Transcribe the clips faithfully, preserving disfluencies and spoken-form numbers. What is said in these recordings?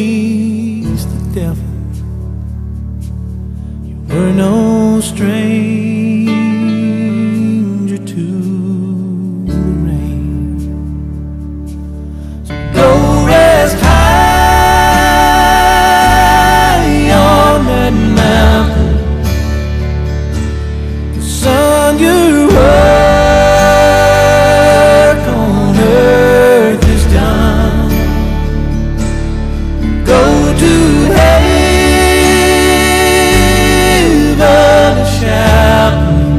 faced the devil, you were no stranger to the rain. So go rest high on that mountain. The sun you work on earth is done. Go to heaven shouting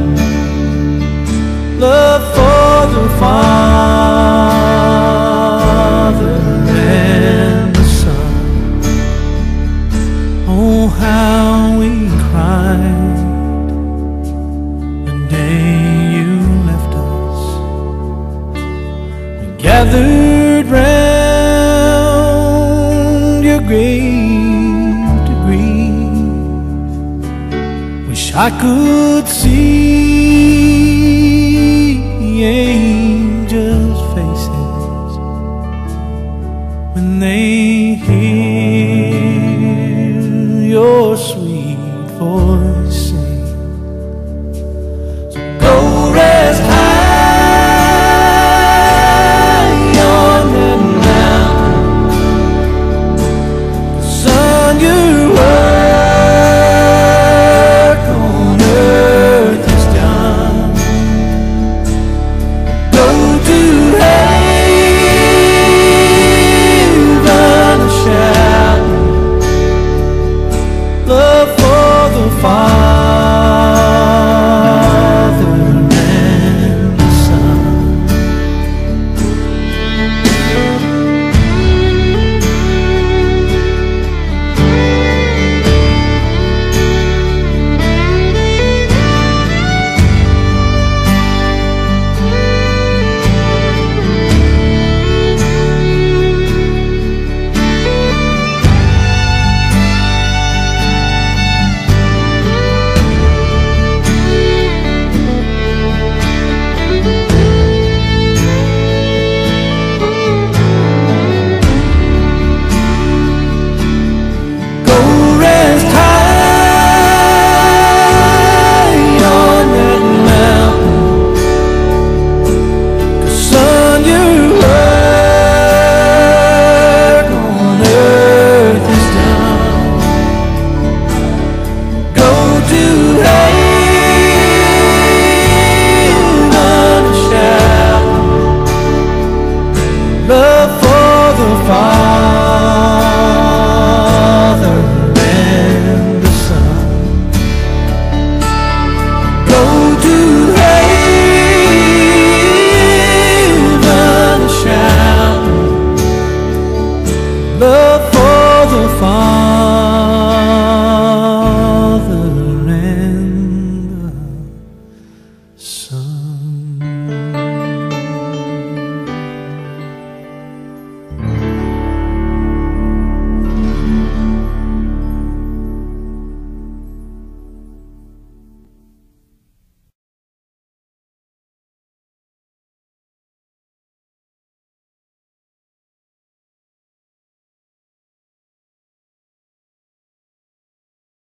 love for the Father and the Son. Oh, how we cried the day you left us. We gathered round your grave to grieve. Wish I could see angels' faces when they hear your sweet